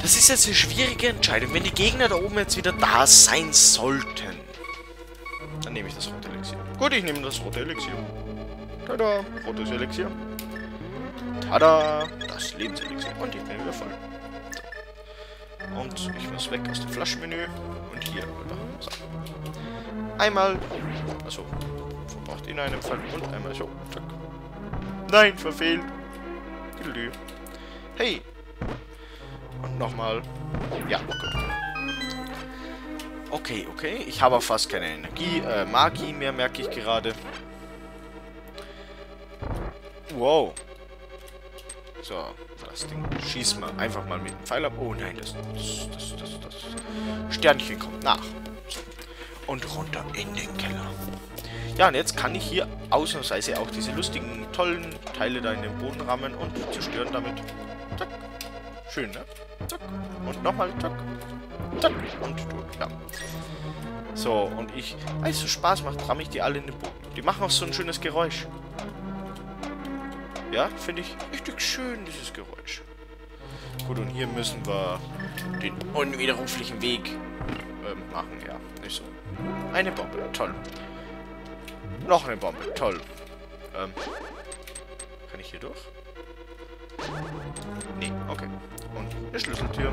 Das ist jetzt eine schwierige Entscheidung. Wenn die Gegner da oben jetzt wieder da sein sollten, dann nehme ich das rote Elixier. Gut, ich nehme das rote Elixier. Tada, rotes Elixier. Tada, das Lebenselixier. Und ich bin wieder voll. So. Und ich muss weg aus dem Flaschenmenü. Und hier rüber. So. Einmal. Achso. Verbraucht in einem Fall. Und einmal so. Zack. Nein, verfehlt. Hey. Und nochmal. Ja, gut. Okay, okay. Ich habe auch fast keine Magie mehr, merke ich gerade. Wow. So, das Ding schießt mal einfach mal mit dem Pfeil ab. Oh nein, das Sternchen kommt nach. So. Und runter in den Keller. Ja, und jetzt kann ich hier ausnahmsweise auch diese lustigen, tollen Teile da in den Boden rammen und zerstören damit. Zack. Schön, ne? Zack. Und nochmal, zack. Zack. Und tot, ja. So, und weil es so Spaß macht, ramme ich die alle in den Boden. Die machen auch so ein schönes Geräusch. Ja, finde ich richtig schön, dieses Geräusch. Gut, und hier müssen wir den unwiderruflichen Weg machen, ja. Nicht so. Eine Bombe, toll. Noch eine Bombe, toll. Kann ich hier durch? Nee, okay. Und eine Schlüsseltür.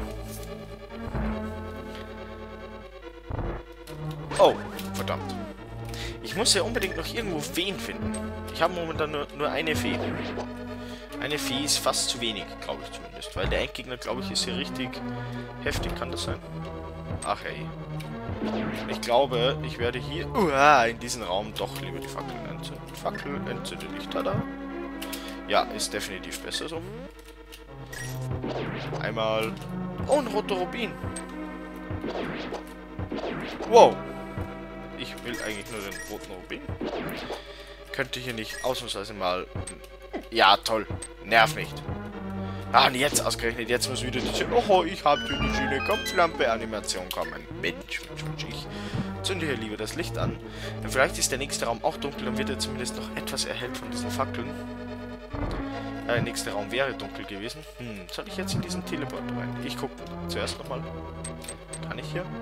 Oh, verdammt. Ich muss ja unbedingt noch irgendwo Feen finden. Ich habe momentan nur eine Fee. Eine Fee ist fast zu wenig, glaube ich zumindest. Weil der Endgegner, glaube ich, ist hier richtig heftig. Kann das sein? Ach hey. Ich glaube, ich werde hier in diesem Raum doch lieber die Fackeln entzünden. Fackel entzündet nicht. Tada. Ja, ist definitiv besser so. Einmal. Oh, ein roter Rubin. Wow. Ich will eigentlich nur den roten Rubin. Könnte hier nicht ausnahmsweise mal... Ja, toll. Nerv nicht. Ah, und jetzt ausgerechnet. Jetzt muss wieder diese... Oh, ich habe hier die schöne Kopflampe-Animation kommen. Mensch, ich zünde hier lieber das Licht an. Denn vielleicht ist der nächste Raum auch dunkel. Dann wird er zumindest noch etwas erhellt von diesen Fackeln. Der nächste Raum wäre dunkel gewesen. Soll ich jetzt in diesen Teleport rein? Ich gucke zuerst nochmal. Kann ich hier?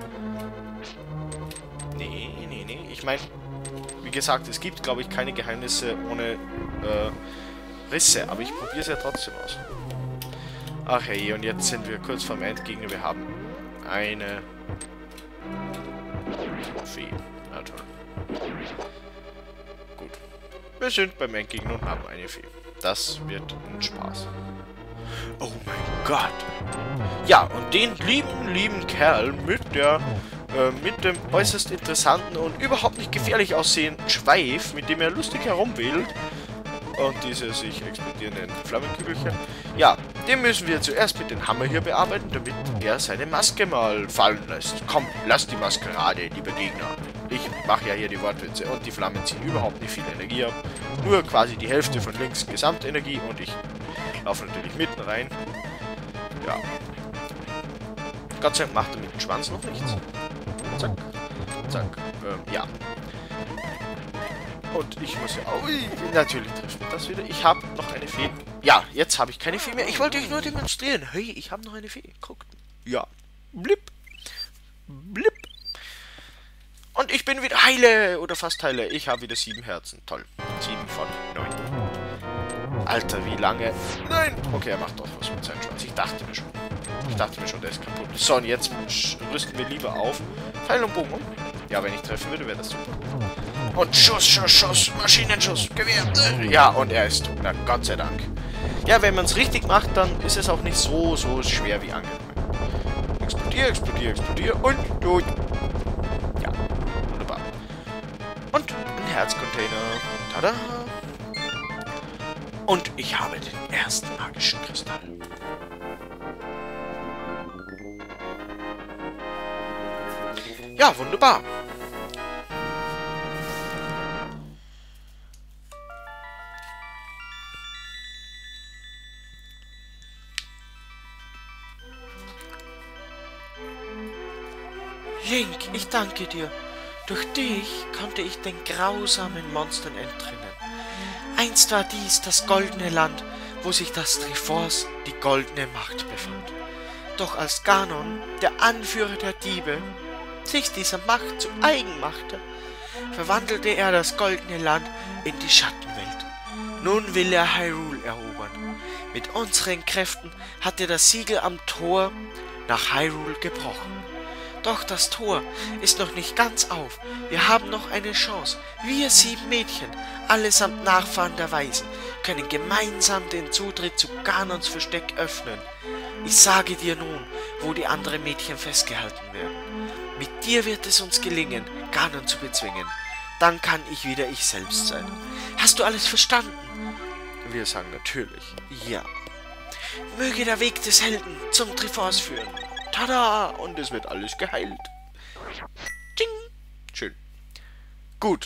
Nee. Ich meine, wie gesagt, es gibt, glaube ich, keine Geheimnisse ohne Risse. Aber ich probiere es ja trotzdem aus. Ach hey, und jetzt sind wir kurz vorm Endgegner. Wir haben eine Fee. Na toll. Gut. Wir sind beim Endgegner und haben eine Fee. Das wird ein Spaß. Oh mein Gott. Ja, und den lieben Kerl mit dem äußerst interessanten und überhaupt nicht gefährlich aussehenden Schweif, mit dem er lustig herumwedelt. Und diese sich explodierenden Flammenkügelchen. Ja, den müssen wir zuerst mit dem Hammer hier bearbeiten, damit er seine Maske mal fallen lässt. Komm, lass die Maskerade, liebe Gegner. Ich mache ja hier die Wortwitze und die Flammen ziehen überhaupt nicht viel Energie ab. Nur quasi die Hälfte von links Gesamtenergie und ich laufe natürlich mitten rein. Ja. Gott sei Dank macht er mit dem Schwanz noch nichts. Zack. Zack. Ja. Und ich muss ja auch... Natürlich trifft mich das wieder. Ich habe noch eine Fee. Ja, jetzt habe ich keine Fee mehr. Ich wollte euch nur demonstrieren. Hey, ich habe noch eine Fee. Guckt. Ja. Blip. Blip. Und ich bin wieder heile. Oder fast heile. Ich habe wieder 7 Herzen. Toll. 7 von 9. Alter, wie lange... Nein. Okay, er macht doch was mit seinem Schwanz. Ich dachte mir schon, der ist kaputt. So, und jetzt rüsten wir lieber auf. Pfeil und Bogen. Ja, wenn ich treffen würde, wäre das super. Und Schuss, Maschinenschuss, Gewehr. Ja, und er ist tot. Na, Gott sei Dank. Ja, wenn man es richtig macht, dann ist es auch nicht so schwer wie angenommen. Explodier und tot. Ja, wunderbar. Und ein Herzcontainer. Tada. Und ich habe den ersten magischen Kristall. Ja, wunderbar. Link, ich danke dir. Durch dich konnte ich den grausamen Monstern entrinnen. Einst war dies das goldene Land, wo sich das Triforce, die goldene Macht, befand. Doch als Ganon, der Anführer der Diebe, sich dieser Macht zu eigen machte, verwandelte er das goldene Land in die Schattenwelt. Nun will er Hyrule erobern. Mit unseren Kräften hat er das Siegel am Tor nach Hyrule gebrochen. Doch das Tor ist noch nicht ganz auf. Wir haben noch eine Chance. Wir 7 Mädchen, allesamt Nachfahren der Weisen, können gemeinsam den Zutritt zu Ganons Versteck öffnen. Ich sage dir nun, wo die anderen Mädchen festgehalten werden. Mit dir wird es uns gelingen, Ganon zu bezwingen. Dann kann ich wieder ich selbst sein. Hast du alles verstanden? Wir sagen natürlich ja. Möge der Weg des Helden zum Triforce führen. Tada! Und es wird alles geheilt. Ding! Schön. Gut.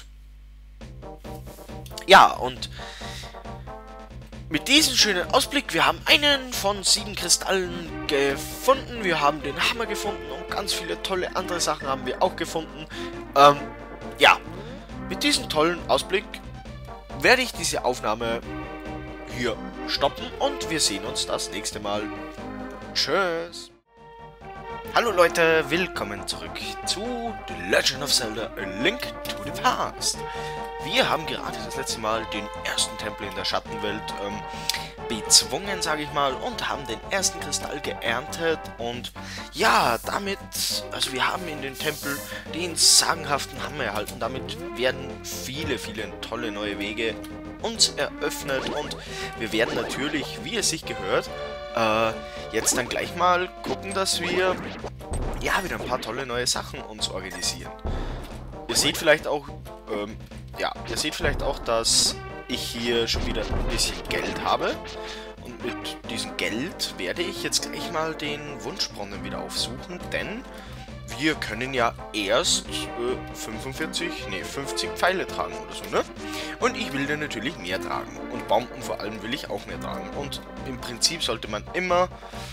Ja, und mit diesem schönen Ausblick, wir haben einen von 7 Kristallen gefunden, wir haben den Hammer gefunden und ganz viele tolle andere Sachen haben wir auch gefunden. Ja, mit diesem tollen Ausblick werde ich diese Aufnahme hier stoppen und wir sehen uns das nächste Mal. Tschüss. Hallo Leute, willkommen zurück zu The Legend of Zelda: A Link to the Past. Wir haben gerade das letzte Mal den ersten Tempel in der Schattenwelt bezwungen, sage ich mal, und haben den ersten Kristall geerntet. Und ja, damit, also wir haben in den Tempel den sagenhaften Hammer erhalten. Damit werden viele tolle neue Wege uns eröffnet. Und wir werden natürlich, wie es sich gehört, jetzt dann gleich mal gucken, dass wir ja wieder ein paar tolle neue Sachen uns organisieren. Ihr seht vielleicht auch, dass ich hier schon wieder ein bisschen Geld habe. Und mit diesem Geld werde ich jetzt gleich mal den Wunschbrunnen wieder aufsuchen, denn wir können ja erst 50 Pfeile tragen oder so, ne? Und ich will dann natürlich mehr tragen. Und Bomben vor allem will ich auch mehr tragen. Und im Prinzip sollte man immer,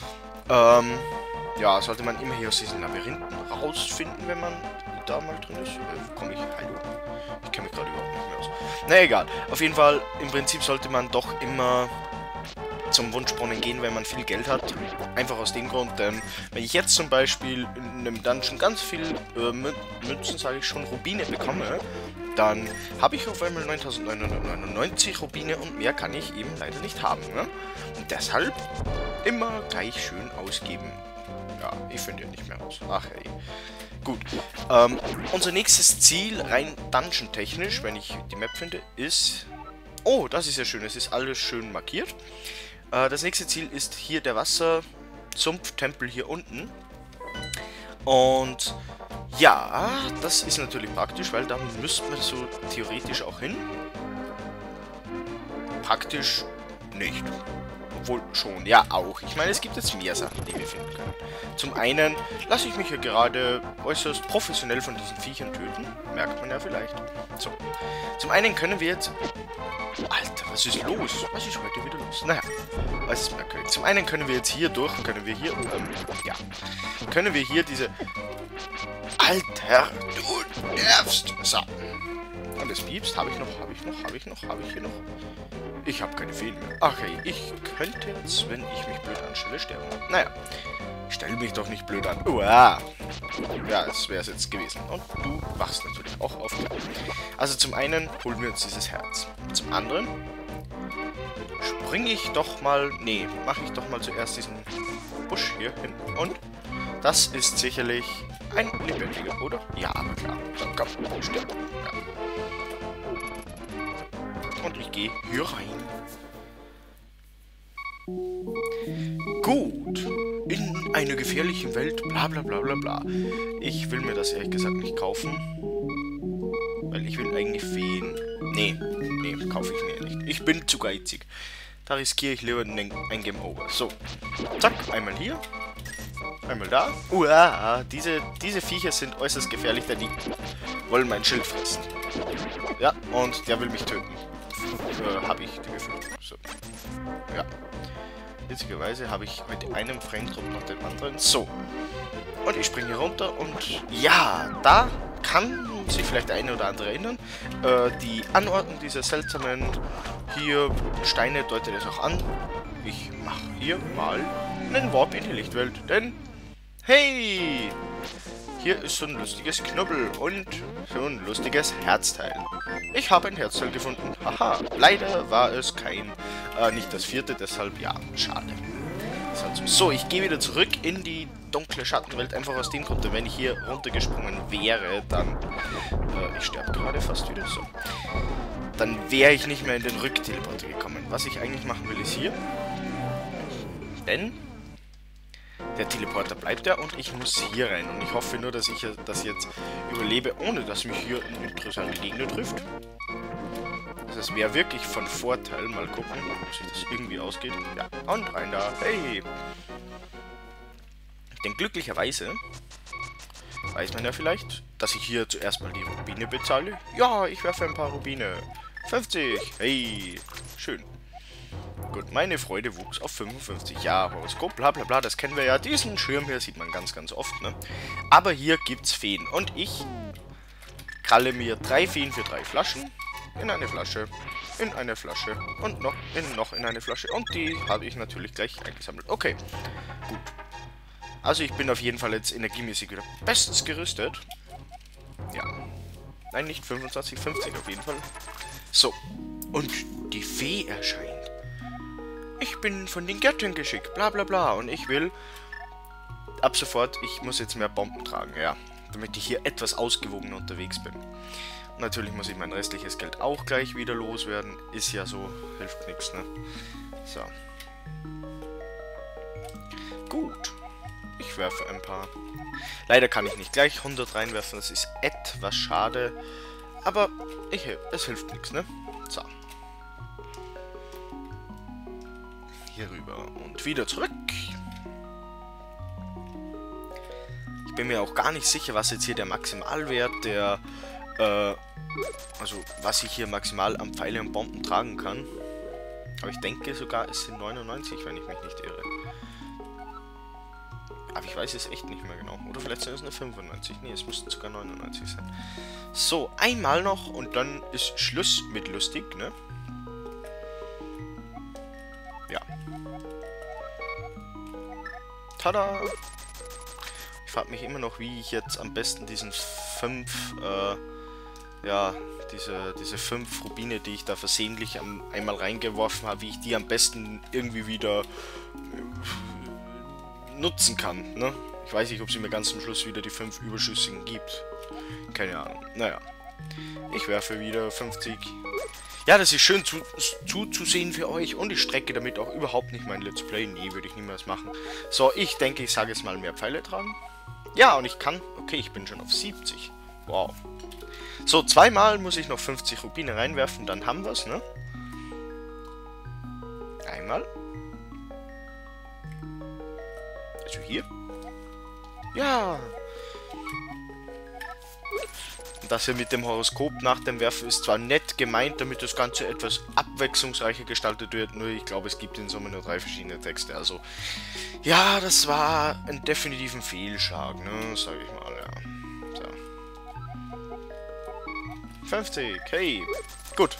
hier aus diesen Labyrinthen rausfinden, wenn man da mal drin ist. Wo komme ich? Hallo? Ich kenne mich gerade überhaupt nicht mehr aus. Na egal. Auf jeden Fall, im Prinzip sollte man doch immer zum Wunschbrunnen gehen, wenn man viel Geld hat. Einfach aus dem Grund, denn wenn ich jetzt zum Beispiel in einem Dungeon ganz viel Münzen, sage ich schon, Rubine bekomme, dann habe ich auf einmal 9999 Rubine und mehr kann ich eben leider nicht haben. Ne? Und deshalb immer gleich schön ausgeben. Ja, ich finde ja nicht mehr aus. Ach hey. Gut. Unser nächstes Ziel, rein dungeon-technisch, wenn ich die Map finde, ist... Oh, das ist ja schön. Es ist alles schön markiert. Das nächste Ziel ist hier der Wassersumpf-Tempel hier unten. Und ja, das ist natürlich praktisch, weil da müssten wir so theoretisch auch hin. Praktisch nicht. Obwohl schon, ja auch. Ich meine, es gibt jetzt mehr Sachen, die wir finden können. Zum einen lasse ich mich ja gerade äußerst professionell von diesen Viechern töten. Merkt man ja vielleicht. So. Zum einen können wir jetzt... Alter, was ist los? Was ist heute wieder los? Naja, was ist merkwürdig. Zum einen können wir jetzt hier durch, können wir hier diese... Alter, du nervst! So. Und es piepst. Habe ich hier noch? Ich habe keine Feen mehr. Ach hey, ich könnte jetzt, wenn ich mich blöd anstelle, sterben. Naja, ich stelle mich doch nicht blöd an. Uah. Ja, das wäre es jetzt gewesen. Und du wachst natürlich auch auf. Also zum einen holen wir uns dieses Herz. Zum anderen springe ich doch mal... Nee, mache ich doch mal zuerst diesen Busch hier hin. Und das ist sicherlich ein lebendiger, oder? Ja, aber klar. So, komm, stirb. Ja. Und ich gehe hier rein. Gut. In einer gefährlichen Welt, bla bla bla bla bla. Ich will mir das ehrlich gesagt nicht kaufen. Weil ich will eigentlich Feen. Nee, kaufe ich mir nicht. Ich bin zu geizig. Da riskiere ich lieber ein Game Over. So. Zack, einmal hier. Einmal da. Uah, diese Viecher sind äußerst gefährlich, denn die wollen mein Schild fressen. Ja, und der will mich töten. Habe ich die Befürchtung. So. Ja. Witzigerweise habe ich mit einem Frame-Drop nach dem anderen. So. Und ich springe runter und ja, da kann sich vielleicht der eine oder andere erinnern. Die Anordnung dieser seltsamen hier Steine deutet es auch an. Ich mache hier mal einen Warp in die Lichtwelt. Denn, hey, hier ist so ein lustiges Knubbel und so ein lustiges Herzteil. Ich habe ein Herzteil gefunden. Haha, leider war es kein, nicht das 4., deshalb ja, schade. So, ich gehe wieder zurück in die dunkle Schattenwelt, einfach aus dem Grund, denn wenn ich hier runtergesprungen wäre, dann, ich sterbe gerade fast wieder, so. Dann wäre ich nicht mehr in den Rückteleporter gekommen. Was ich eigentlich machen will, ist hier. Denn der Teleporter bleibt ja und ich muss hier rein. Und ich hoffe nur, dass ich das jetzt überlebe, ohne dass mich hier ein interessanter Gegner trifft. Das wäre wirklich von Vorteil. Mal gucken, ob sich das irgendwie ausgeht. Ja, und rein da. Hey! Denn glücklicherweise weiß man ja vielleicht, dass ich hier zuerst mal die Rubine bezahle. Ja, ich werfe ein paar Rubine. 50. Hey, schön. Gut, meine Freude wuchs auf 55. Ja, Horoskop, bla bla bla, das kennen wir ja. Diesen Schirm hier sieht man ganz, ganz oft, ne? Aber hier gibt's Feen. Und ich kralle mir 3 Feen für 3 Flaschen. In eine Flasche, in eine Flasche und noch in eine Flasche. Und die habe ich natürlich gleich eingesammelt. Okay, gut. Also ich bin auf jeden Fall jetzt energiemäßig wieder bestens gerüstet. Ja. Nein, nicht 25, 50 auf jeden Fall. So. Und die Fee erscheint. Ich bin von den Göttern geschickt, bla bla bla. Und ich will ab sofort, ich muss jetzt mehr Bomben tragen, ja. Damit ich hier etwas ausgewogener unterwegs bin. Natürlich muss ich mein restliches Geld auch gleich wieder loswerden. Ist ja so, hilft nichts, ne? So. Gut. Ich werfe ein paar. Leider kann ich nicht gleich 100 reinwerfen, das ist etwas schade. Aber es hilft nichts, ne? So. Hier rüber und wieder zurück. Ich bin mir auch gar nicht sicher, was jetzt hier der Maximalwert der, also was ich hier maximal am Pfeile und Bomben tragen kann. Aber ich denke sogar, es sind 99, wenn ich mich nicht irre. Aber ich weiß es echt nicht mehr genau. Oder vielleicht sind es nur 95. Nee, es müssten sogar 99 sein. So, einmal noch und dann ist Schluss mit lustig, ne? Ja. Tada! Ich frage mich immer noch, wie ich jetzt am besten diesen 5, ja, diese 5 Rubine, die ich da versehentlich einmal reingeworfen habe, wie ich die am besten irgendwie wieder nutzen kann, ne? Ich weiß nicht, ob sie mir ganz zum Schluss wieder die 5 Überschüssigen gibt. Keine Ahnung. Naja. Ich werfe wieder 50. Ja, das ist schön zuzusehen für euch und ich strecke damit auch überhaupt nicht mein Let's Play. Nee, würde ich niemals machen. So, ich denke, ich sage jetzt mal mehr Pfeile tragen. Ja, und ich kann... Okay, ich bin schon auf 70. Wow. So, zweimal muss ich noch 50 Rubine reinwerfen, dann haben wir es, ne? Einmal. Also hier. Ja. Und das hier mit dem Horoskop nach dem Werfen ist zwar nett gemeint, damit das Ganze etwas abwechslungsreicher gestaltet wird, nur ich glaube, es gibt in Summe nur 3 verschiedene Texte. Also, ja, das war ein definitiven Fehlschlag, ne, sage ich mal, ja. So. 50, hey. Gut.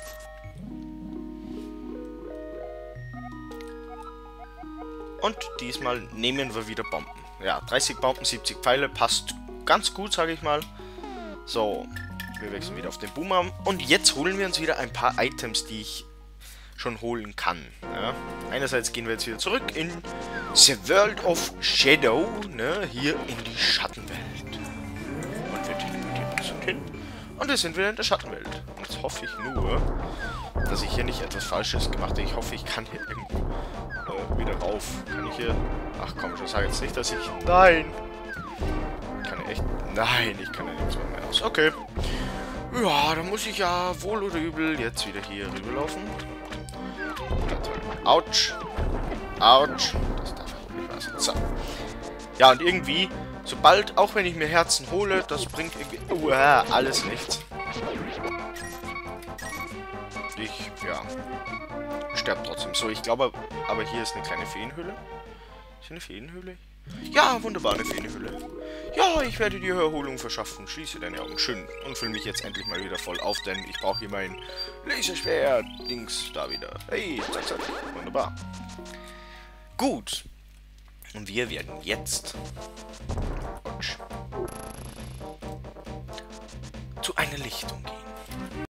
Und diesmal nehmen wir wieder Bomben. Ja, 30 Bomben, 70 Pfeile, passt ganz gut, sage ich mal. So, wir wechseln wieder auf den Boomerang. Und jetzt holen wir uns wieder ein paar Items, die ich schon holen kann. Ja. Einerseits gehen wir jetzt wieder zurück in The World of Shadow, ne, hier in die Schattenwelt. Und wir teleportieren uns hin. Und wir sind wieder in der Schattenwelt. Und jetzt hoffe ich nur, dass ich hier nicht etwas Falsches gemacht habe. Ich hoffe, ich kann hier irgendwo wieder rauf. Kann ich hier... Ach komm, ich sage jetzt nicht, dass ich... Nein! Kann ich echt... Nein, ich kann ja nichts mehr aus. Okay. Ja, dann muss ich ja wohl oder übel jetzt wieder hier rüberlaufen. Autsch. Autsch. Das darf auch nicht wahr sein. So. Ja, und irgendwie, sobald, auch wenn ich mir Herzen hole, das bringt irgendwie... alles nichts. Ich, ja... sterbt trotzdem. So, ich glaube, aber hier ist eine kleine Feenhöhle. Ist hier eine Feenhöhle? Ja, wunderbar, eine Feenhöhle. Ja, ich werde dir Erholung verschaffen. Schließe deine Augen schön und fülle mich jetzt endlich mal wieder voll auf, denn ich brauche hier mein Laserschwert. Dings da wieder. Hey, zack, zack. Wunderbar. Gut. Und wir werden jetzt zu einer Lichtung gehen.